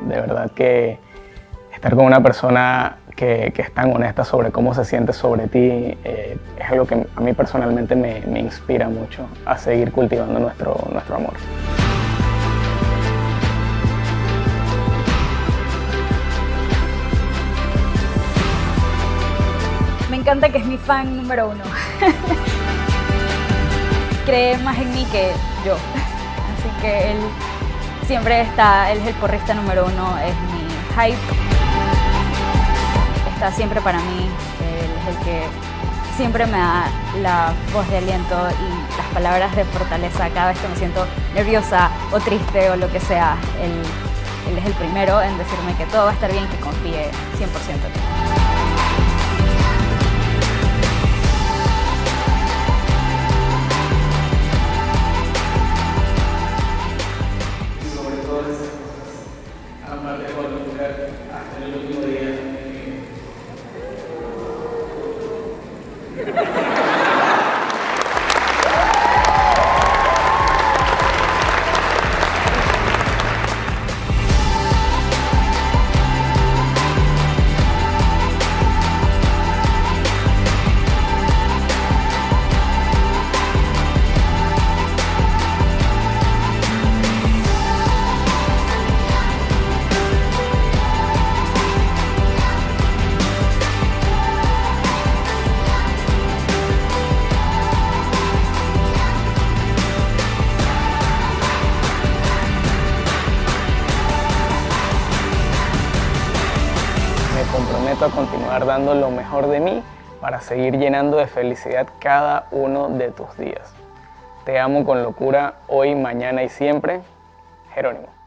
De verdad que estar con una persona que es tan honesta sobre cómo se siente sobre ti es algo que a mí personalmente me inspira mucho a seguir cultivando nuestro amor. Me encanta que es mi fan número 1. Cree más en mí que yo. Así que él siempre está, él es el porrista número 1, es mi hype. Está siempre para mí, él es el que siempre me da la voz de aliento y las palabras de fortaleza cada vez que me siento nerviosa o triste o lo que sea. Él es el primero en decirme que todo va a estar bien, que confíe 100% en mí. Hasta el último día. Me comprometo a continuar dando lo mejor de mí para seguir llenando de felicidad cada uno de tus días. Te amo con locura hoy, mañana y siempre. Jerónimo.